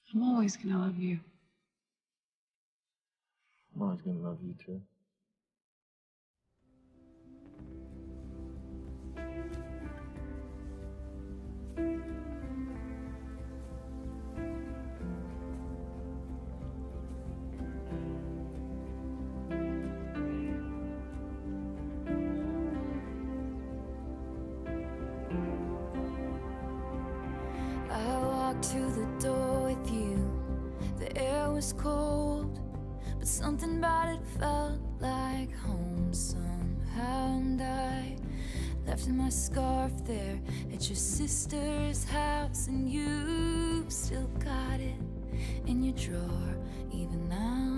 I'm always gonna love you. I'm always gonna love you too. I walked to the door with you. The air was cold, but something about it felt like home somehow. And I left my scarf there at your sister's house, and you still got it in your drawer even now.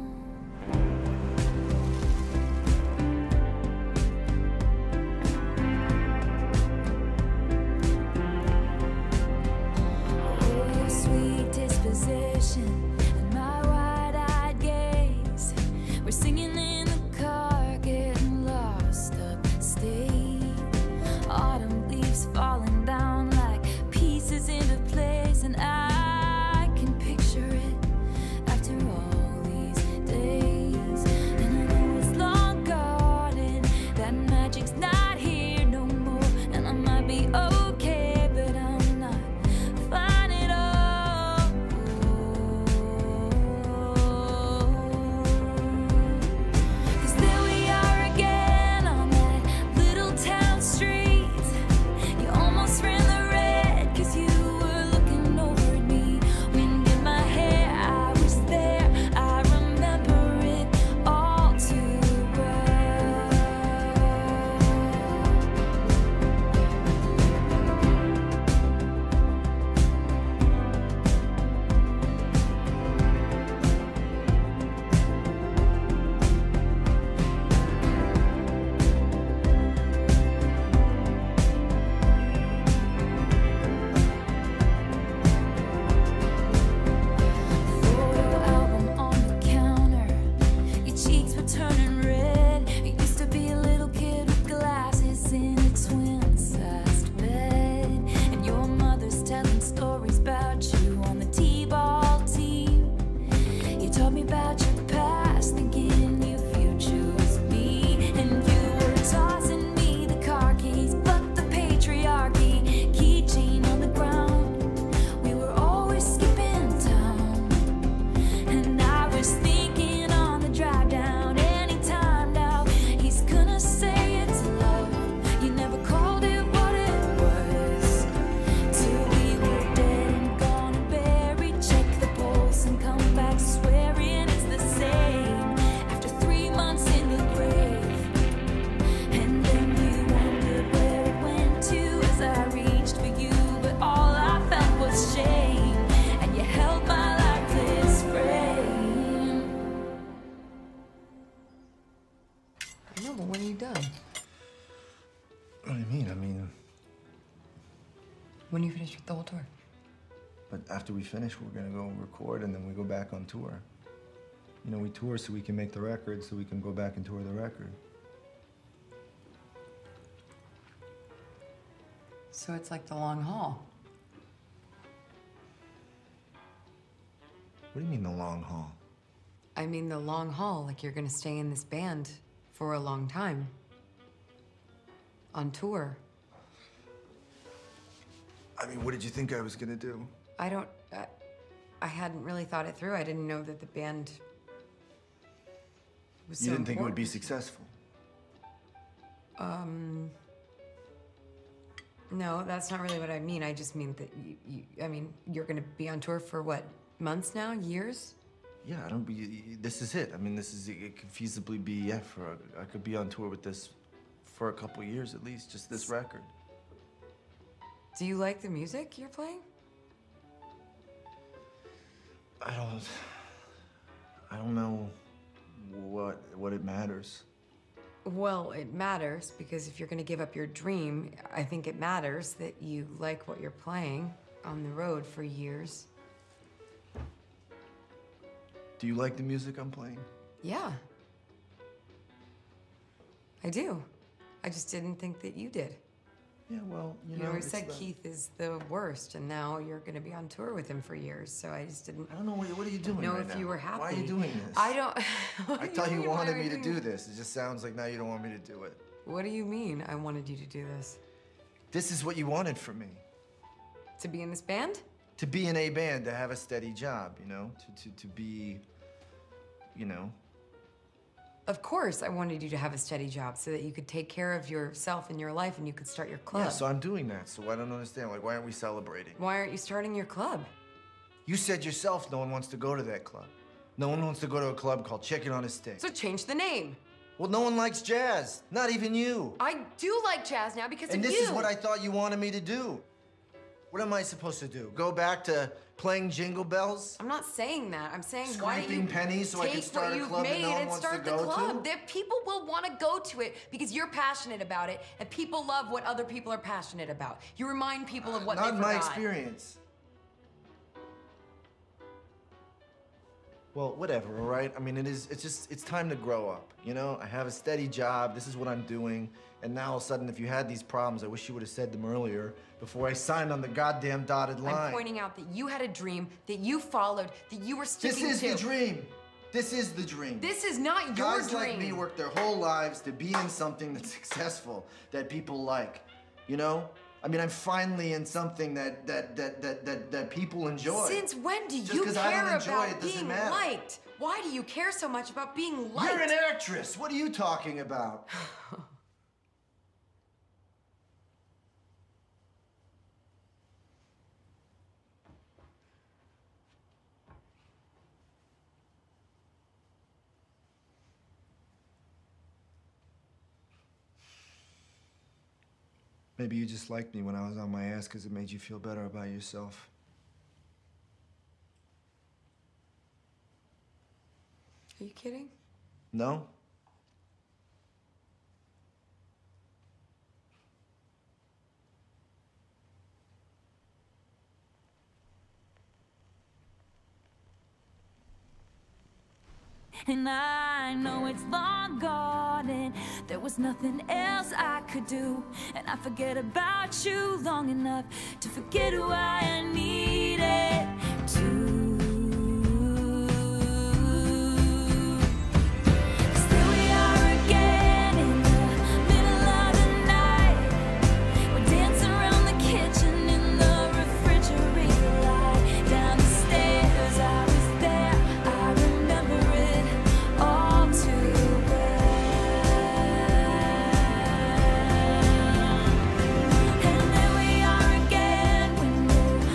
Disposition and my wide-eyed gaze. We're singing in the car, getting lost upstate. Autumn leaves falling down like pieces into place, and I can picture it after all these days. And I know it's long gone and that magic's not here no more, and I might be okay, but I'm not fine at all. No, but when are you done? What do you mean? I mean, When are you finished with the whole tour? but after we finish, we're gonna go record and then we go back on tour. You know, we tour so we can make the record, so we can go back and tour the record. So it's like the long haul. What do you mean the long haul? I mean the long haul, like you're gonna stay in this band for a long time. On tour. I mean, what did you think I was gonna do? I hadn't really thought it through. I didn't know that the band was so You didn't think it would be important. successful? No, that's not really what I mean. I just mean that I mean, you're gonna be on tour for what, months now? Years? Yeah, I don't be. This is it. I mean, it could feasibly be, yeah, I could be on tour with this for a couple years at least, just this record. Do you like the music you're playing? I don't know what it matters. Well, it matters because if you're gonna give up your dream, I think it matters that you like what you're playing on the road for years. Do you like the music I'm playing? Yeah. I do. I just didn't think that you did. Yeah, well, you You know, always it's said the- Keith is the worst, and now you're going to be on tour with him for years. So I just didn't I don't know, what are you doing know right if now? you were happy. Why are you doing this? I don't. I thought you mean, why wanted are me you to doing do this. It just sounds like now you don't want me to do it. What do you mean I wanted you to do this? This is what you wanted from me. To be in this band? To be in a band, to have a steady job, you know? To be, you know? Of course, I wanted you to have a steady job so that you could take care of yourself and your life and you could start your club. Yeah, so I'm doing that, so I don't understand. Like, why aren't we celebrating? Why aren't you starting your club? You said yourself no one wants to go to that club. No one wants to go to a club called Chicken on a Stick. So change the name. Well, no one likes jazz. Not even you. I do like jazz now because And of this you. is what I thought you wanted me to do. What am I supposed to do? Go back to playing Jingle Bells? I'm not saying that. I'm saying why don't Scraping you pennies so I can take start what a you've club that made no one and wants to start the go club. to? There, people will want to go to it because you're passionate about it, and people love what other people are passionate about. You remind people of what they Not in my forgot. experience. Well, whatever, all right? I mean, it's time to grow up, you know? I have a steady job, this is what I'm doing, and now all of a sudden, if you had these problems, I wish you would have said them earlier before I signed on the goddamn dotted line. I'm pointing out that you had a dream, that you followed, that you were sticking to. This is the dream. This is the dream. This is not your Guys dream. like me work their whole lives to be in something that's successful, that people like, you know? I mean, I'm finally in something that people enjoy. Since when do Just you 'cause I don't care enjoy about it doesn't being matter. liked? Why do you care so much about being liked? You're an actress. What are you talking about? Maybe you just liked me when I was on my ass because it made you feel better about yourself. Are you kidding? No? And I know it's long gone and there was nothing else I could do. And I forget about you long enough to forget why I needed to. Still we are again in the middle of the night. We're dancing around the kitchen in the refrigerator light. Down the stairs, I was there, I remember it all too well. And there we are again when we're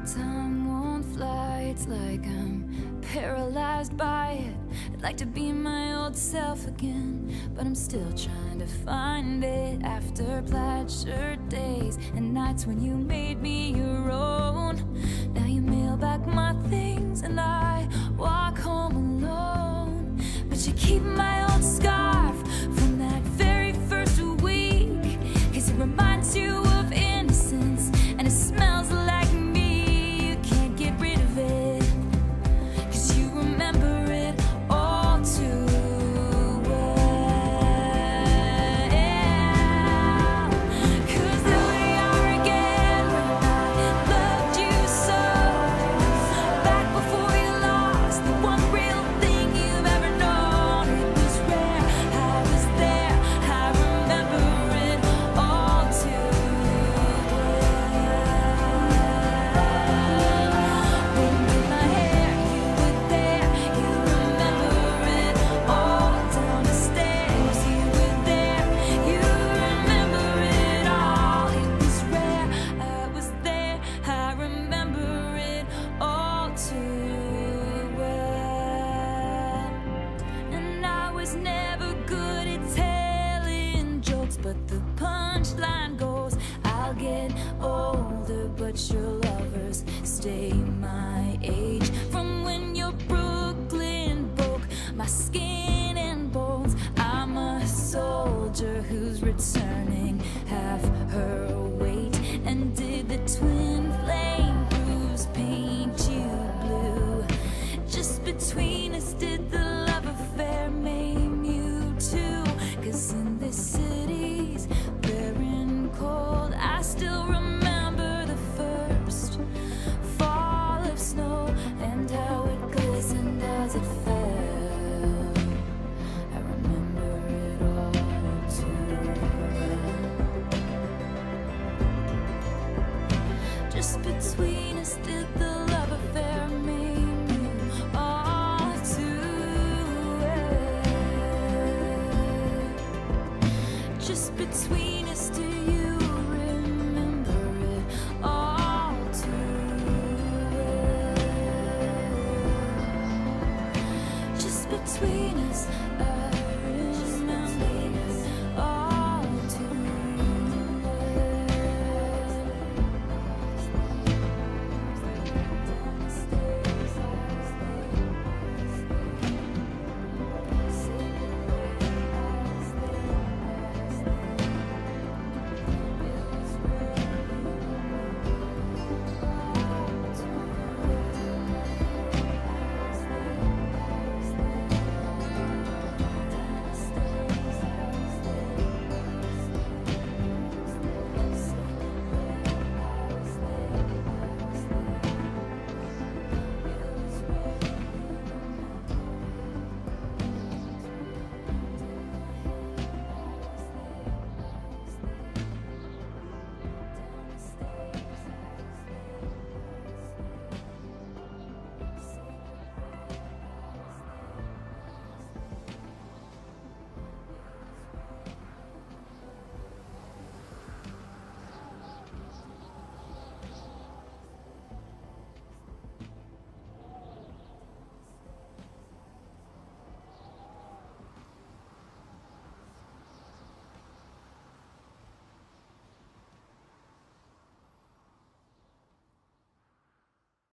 Time won't fly, it's like I'm paralyzed by it. I'd like to be my old self again, but I'm still trying to find it. After plaid shirt days and nights when you made me your own, now you mail back my things and I walk home alone. But you keep my old scarf from that very first week, 'cause it reminds you of innocence and it smells like me. You can't get rid of it, 'cause you remember it all too well. 'Cause there we are again when I loved you so, back before you lost the one real thing you've ever known. It was rare, I was there, I remember it all too well. When you did my hair, you were there, you remember it all. Down the stairs, you were there, you remember it all. It was rare, I was there, I remember it all too well. And I was never good at telling jokes, but the punchline goes, I'll get older, but your lovers stay my age. From when your Brooklyn broke my skin and bones, I'm a soldier who's returning half her weight. And did the twin flame bruise paint you blue? Just between us, did the love affair maim you too? 'Cause in this city's barren cold, I still remember the first fall of snow and how it glistened as it fell. I remember it all too well. Just between us, did the